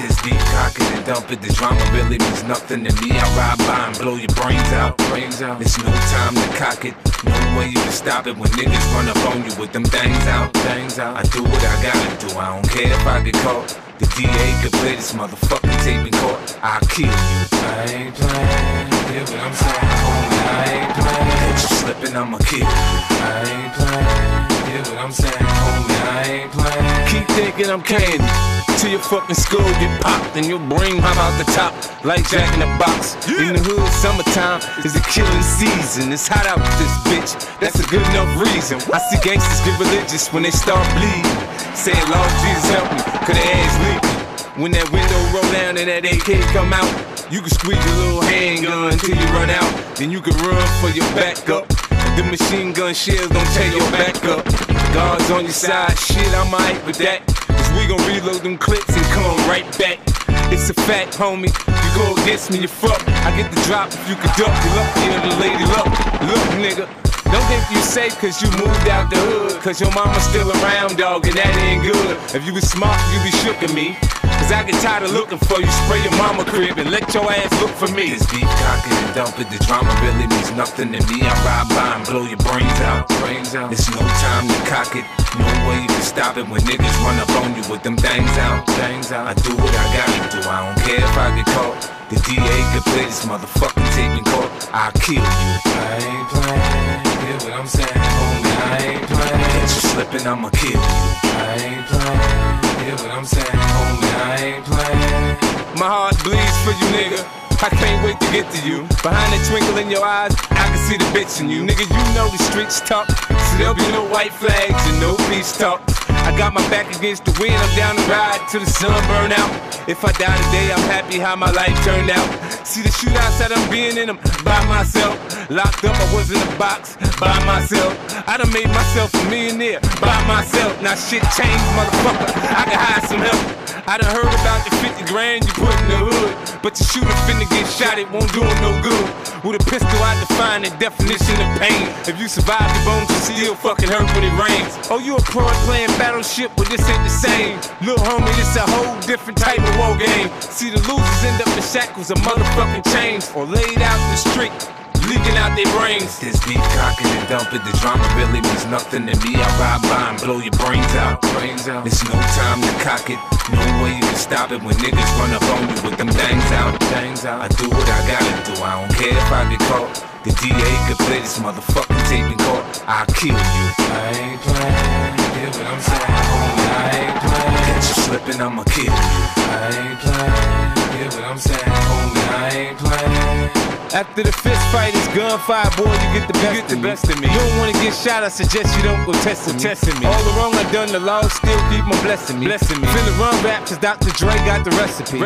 this beef, cock it and dump it. The drama really means nothing to me. I ride by and blow your brains out. It's no time to cock it. No way you can stop it when niggas run up on you with them things out. I do what I gotta do. I don't care if I get caught. The DA could play this motherfucking tape in court. I'll kill you. I ain't playing. Hear what I'm saying, homie? I ain't playing. Catch you slipping, I'ma kill you. I ain't playing. Hear what I'm saying, homie? I ain't playing. Keep thinking I'm candy till your fucking skull get popped and your brain pop out the top like Jack in the Box. In the hood, summertime is a killing season. It's hot out with this bitch. That's a good enough reason. I see gangsters get religious when they start bleeding, saying, Lord Jesus help me, 'cause their ass leaking. When that window roll down and that AK come out, you can squeeze your little handgun till you run out. Then you can run for your backup. The machine gun shells don't tear your back up. Guards on your side, shit, I'm alright with that. Cause we gon' reload them clips and come right back. It's a fact, homie. You go against me, you fuck. I get the drop if you can duck. You lucky and the lady luck. Look, nigga. Don't think you safe cause you moved out the hood. Cause your mama's still around, dog, and that ain't good. If you was smart, you be shook at me. Cause I get tired of looking for you. Spray your mama crib and let your ass look for me. This beef, cock it and dump it. The drama really means nothing to me. I ride by and blow your brains out. It's no time to cock it. No way you can stop it when niggas run up on you with them things out. I do what I gotta do. I don't care if I get caught. The DA could play this motherfucking tape in court. I'll kill you. I ain't playing. Hear what I'm saying, homie? I ain't playing. Catch you slipping, I'ma kill you. I ain't playing. Hear what I'm saying, homie? I ain't playing. My heart bleeds for you, nigga. I can't wait to get to you. Behind the twinkle in your eyes, I can see the bitch in you. Nigga, you know the streets talk, so there'll be no white flags and no peace talk. I got my back against the wind, I'm down the ride till the sun burn out. If I die today, I'm happy how my life turned out. See the shootouts that I'm being in them by myself. Locked up, I was in a box by myself. I done made myself a millionaire by myself. Now shit changed, motherfucker, I can hide some help. I done heard about the 50 grand you put in the hood, but your shooter finna get shot, it won't do him no good. With a pistol, I define the definition of pain. If you survive the bones, you still fucking hurt when it rains. Oh, you a pro at playing Battleship, but this ain't the same. Lil' homie, this a whole different type of war game. See, the losers end up in shackles of motherfucking chains, or laid out in the street, leaking out their brains. This beef, cock it and dump it. The drama really means nothing to me. I ride by and blow your brains out. It's no time to cock it. No way you can stop it when niggas run up on you with them things out. I do what I gotta do. I don't care if I get caught. The DA could play this motherfucking tape in court. I'll kill you. I ain't playing. Hear what I'm saying, homie? I ain't playing. Catch you slipping, I'ma kill you. I ain't playing. Hear what I'm saying, homie? I ain't playing. After the fist fight, it's gunfire, boy, you get the best of me. You don't wanna get shot, I suggest you don't go testing me. All the wrong I done, the law still keep on blessing me. Finna run rap, cause Dr. Dre got the recipe.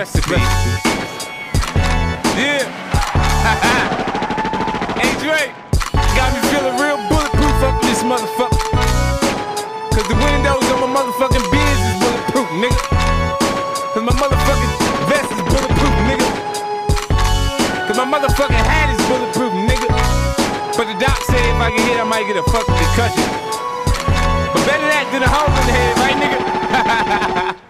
Yeah. Hey Dre, got me feeling real bulletproof up in this motherfucker. Cause the windows on my motherfucking Benz is bulletproof, nigga. Cause my motherfucking vest is bulletproof, nigga. Cause my motherfucking hat is bulletproof, nigga. But the doc said if I get hit, I might get a fucking concussion. But better that than a hole in the head, right, nigga?